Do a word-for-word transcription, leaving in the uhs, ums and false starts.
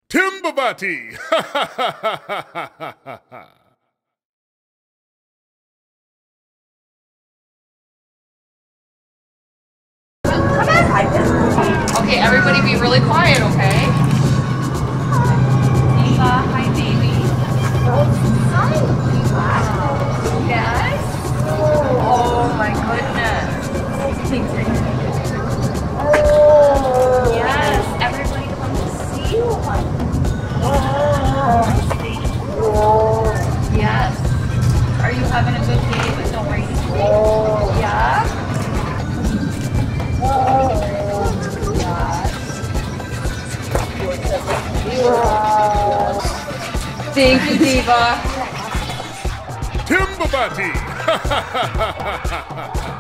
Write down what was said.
Timbavati! Okay, everybody be really quiet, okay? Diva, hi baby. Hi, Diva. Yes? Oh my goodness. Yes, everybody come to see you. Yes. Are you having a good day with no rain? Yeah? Thank you, Diva. Timbavati!